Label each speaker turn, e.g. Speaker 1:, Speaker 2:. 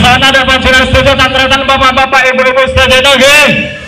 Speaker 1: sana dapat sudah setuju tantratan bapak-bapak ibu-ibu setuju nggih